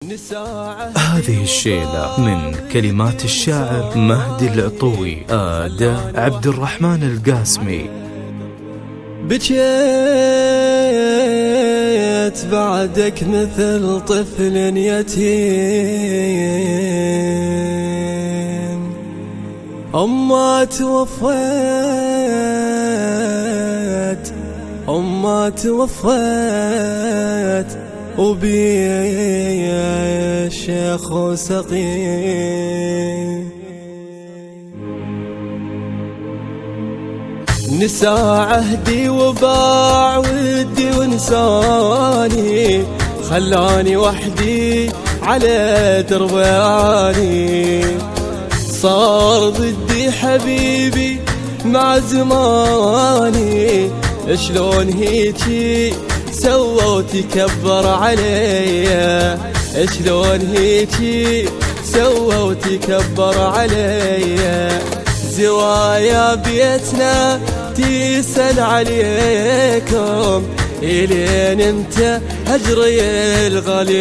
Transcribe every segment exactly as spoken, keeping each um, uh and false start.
هذه الشيلة من كلمات الشاعر مهدي العطوي، أداء عبد الرحمن القاسمي. بكيت بعدك مثل طفل يتيم، أما توفيت أما توفيت وبي شيخ سقيم. نسى عهدي وباع ودي ونساني، خلاني وحدي على درباني. صار ضدي حبيبي مع زماني، شلون هيجي سوى وتكبر عليا، شلون هيجي سوى وتكبر عليا. زوايا بيتنا تسأل عليكم، إلين امتى هجري الغالي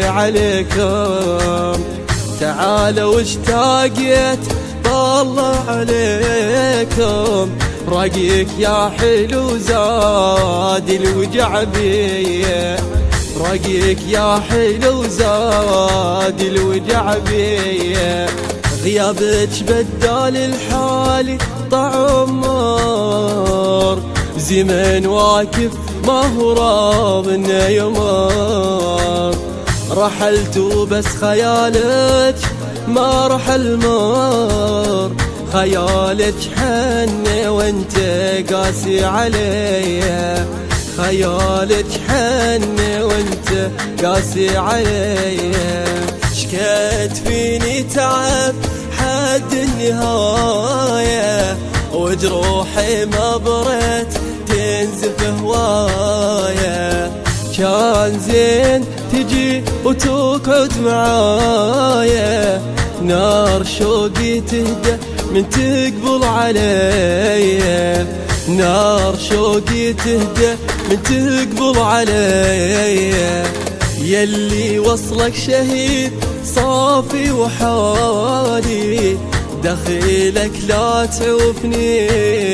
عليكم. تعالوا اشتاقيت طلع عليكم، رقيك يا حلو زاد الوجع بيا، رقيك يا حلو زاد الوجع بيا. غيابك بدال الحالي طعم مر، زمن واقف ما هو راض انه يمر. رحلت وبس خيالك ما رحل مر، خيالك حن وانت قاسي عليا، خيالك حن وانت قاسي عليا. شكيت فيني تعب حد النهاية، وجروحي ما برت تنزف هوايا. كان زين تجي وتقعد معايا، نار شوقي تهدى من تقبل عليا، نار شوقي تهدى من تقبل عليا. يلي وصلك شهيد صافي وحالي، دخيلك لا تعوفني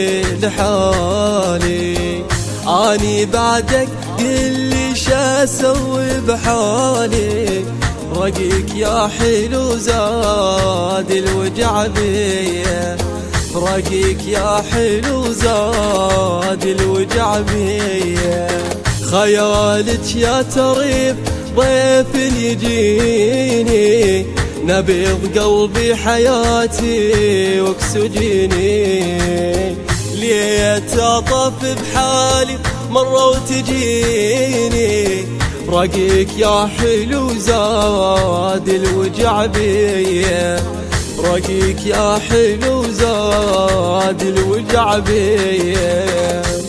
لحالي. اني بعدك قلي شا اسوي بحالي، رقيك يا حلو زاد الوجع بيا، رقيك يا حلو زاد الوجع بيا. خيالك يا تريب ضيف يجيني، نبض قلبي حياتي واكسجيني. ليت اطف بحالي مرة وتجيني، رقيك يا حلو زاد الوجع بيا، رقيك يا حلو زاد الوجع بيا.